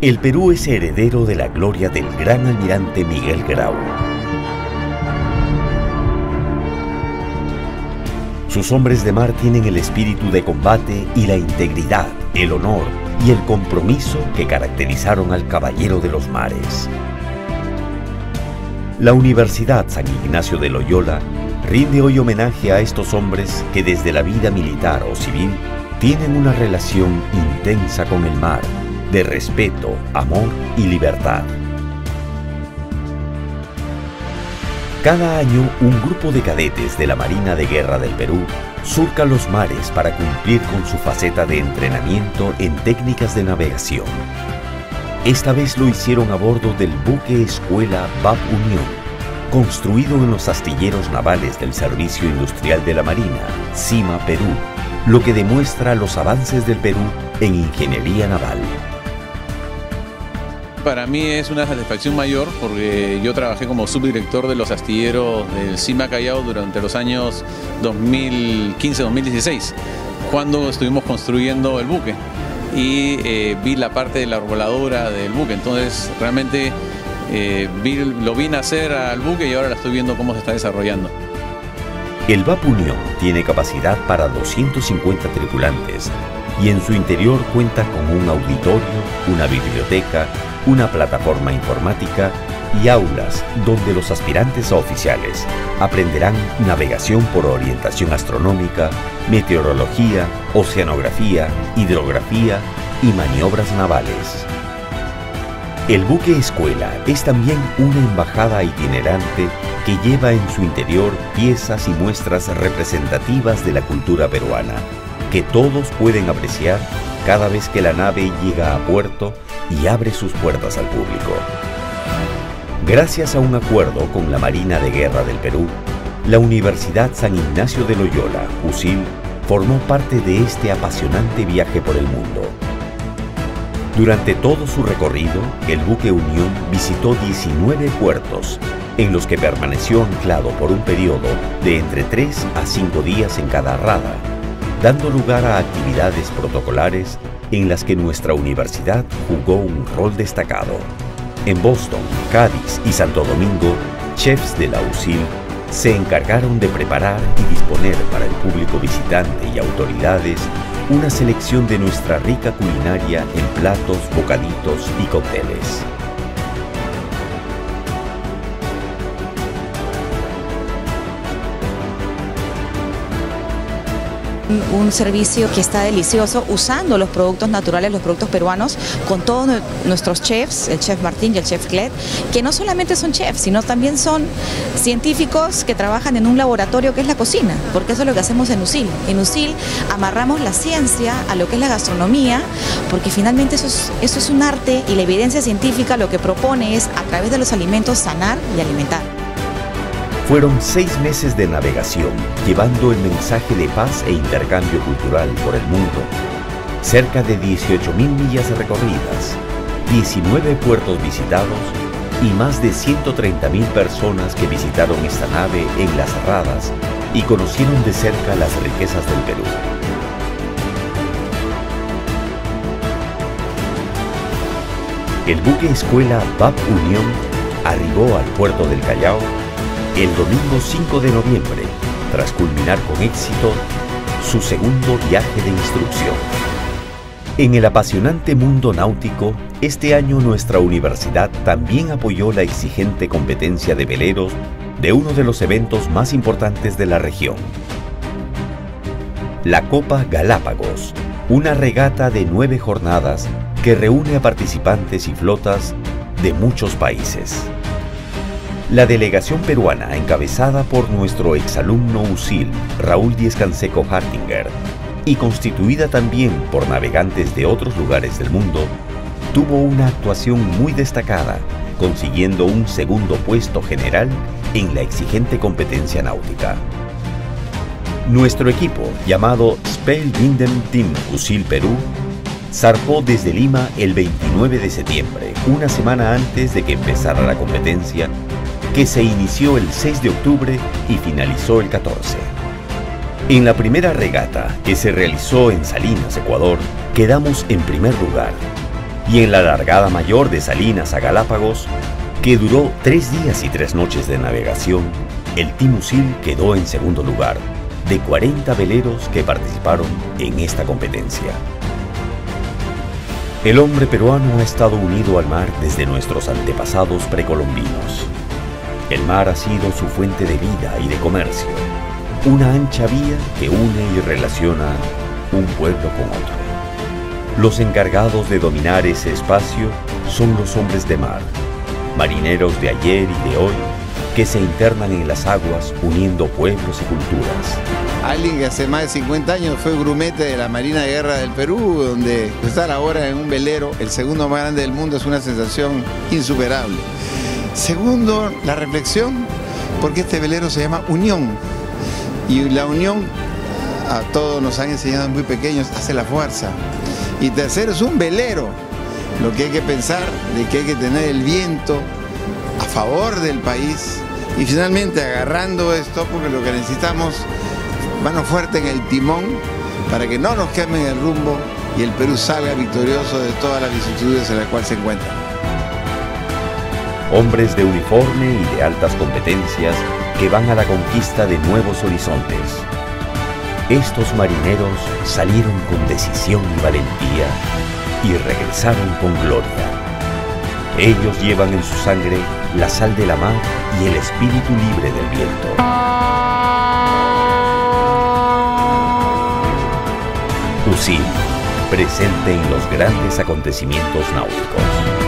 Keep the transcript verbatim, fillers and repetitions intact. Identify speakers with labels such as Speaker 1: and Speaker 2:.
Speaker 1: El Perú es heredero de la gloria del gran almirante Miguel Grau. Sus hombres de mar tienen el espíritu de combate y la integridad, el honor y el compromiso que caracterizaron al caballero de los mares. La Universidad San Ignacio de Loyola rinde hoy homenaje a estos hombres que desde la vida militar o civil tienen una relación intensa con el mar, de respeto, amor y libertad. Cada año, un grupo de cadetes de la Marina de Guerra del Perú surca los mares para cumplir con su faceta de entrenamiento en técnicas de navegación. Esta vez lo hicieron a bordo del buque escuela V A P Unión, construido en los astilleros navales del Servicio Industrial de la Marina, CIMA Perú, lo que demuestra los avances del Perú en ingeniería naval.
Speaker 2: Para mí es una satisfacción mayor porque yo trabajé como subdirector de los astilleros del CIMA Callao durante los años dos mil quince a dos mil dieciséis, cuando estuvimos construyendo el buque y eh, vi la parte de la arboladora del buque. Entonces realmente eh, vi, lo vi nacer al buque y ahora la estoy viendo cómo se está desarrollando.
Speaker 1: El V A P Unión tiene capacidad para doscientos cincuenta tripulantes y en su interior cuenta con un auditorio, una biblioteca, una plataforma informática y aulas donde los aspirantes a oficiales aprenderán navegación por orientación astronómica, meteorología, oceanografía, hidrografía y maniobras navales. El buque escuela es también una embajada itinerante que lleva en su interior piezas y muestras representativas de la cultura peruana, que todos pueden apreciar cada vez que la nave llega a puerto y abre sus puertas al público. Gracias a un acuerdo con la Marina de Guerra del Perú, la Universidad San Ignacio de Loyola, U S I L, formó parte de este apasionante viaje por el mundo. Durante todo su recorrido, el buque Unión visitó diecinueve puertos, en los que permaneció anclado por un periodo de entre tres a cinco días en cada rada, dando lugar a actividades protocolares en las que nuestra universidad jugó un rol destacado. En Boston, Cádiz y Santo Domingo, chefs de la U S I L se encargaron de preparar y disponer para el público visitante y autoridades una selección de nuestra rica culinaria en platos, bocaditos y cócteles.
Speaker 3: Un servicio que está delicioso, usando los productos naturales, los productos peruanos, con todos nuestros chefs, el chef Martín y el chef Clet, que no solamente son chefs, sino también son científicos que trabajan en un laboratorio que es la cocina, porque eso es lo que hacemos en U S I L. En U S I L amarramos la ciencia a lo que es la gastronomía, porque finalmente eso es, eso es un arte y la evidencia científica lo que propone es, a través de los alimentos, sanar y alimentar.
Speaker 1: Fueron seis meses de navegación, llevando el mensaje de paz e intercambio cultural por el mundo. Cerca de dieciocho mil millas recorridas, diecinueve puertos visitados y más de ciento treinta mil personas que visitaron esta nave en las radas y conocieron de cerca las riquezas del Perú. El buque escuela V A P Unión arribó al puerto del Callao el domingo cinco de noviembre, tras culminar con éxito su segundo viaje de instrucción. En el apasionante mundo náutico, este año nuestra universidad también apoyó la exigente competencia de veleros de uno de los eventos más importantes de la región. La Copa Galápagos, una regata de nueve jornadas que reúne a participantes y flotas de muchos países. La delegación peruana, encabezada por nuestro exalumno U S I L, Raúl Díez Canseco Hartinger, y constituida también por navegantes de otros lugares del mundo, tuvo una actuación muy destacada, consiguiendo un segundo puesto general en la exigente competencia náutica. Nuestro equipo, llamado Speilwinden Team U S I L Perú, zarpó desde Lima el veintinueve de septiembre, una semana antes de que empezara la competencia, que se inició el seis de octubre y finalizó el catorce. En la primera regata, que se realizó en Salinas, Ecuador, quedamos en primer lugar. Y en la largada mayor de Salinas a Galápagos, que duró tres días y tres noches de navegación, el Team Usil quedó en segundo lugar de cuarenta veleros que participaron en esta competencia. El hombre peruano ha estado unido al mar desde nuestros antepasados precolombinos. El mar ha sido su fuente de vida y de comercio, una ancha vía que une y relaciona un pueblo con otro. Los encargados de dominar ese espacio son los hombres de mar, marineros de ayer y de hoy, que se internan en las aguas uniendo pueblos y culturas.
Speaker 4: Alguien que hace más de cincuenta años fue grumete de la Marina de Guerra del Perú, donde estar ahora en un velero, el segundo más grande del mundo, es una sensación insuperable. Segundo, la reflexión, porque este velero se llama Unión, y la unión, a todos nos han enseñado muy pequeños, hace la fuerza. Y tercero, es un velero, lo que hay que pensar de que hay que tener el viento a favor del país, y finalmente agarrando esto, porque lo que necesitamos, mano fuerte en el timón, para que no nos quemen el rumbo y el Perú salga victorioso de todas las vicisitudes en las cuales se encuentra.
Speaker 1: Hombres de uniforme y de altas competencias que van a la conquista de nuevos horizontes. Estos marineros salieron con decisión y valentía y regresaron con gloria. Ellos llevan en su sangre la sal de la mar y el espíritu libre del viento. Usil, presente en los grandes acontecimientos náuticos.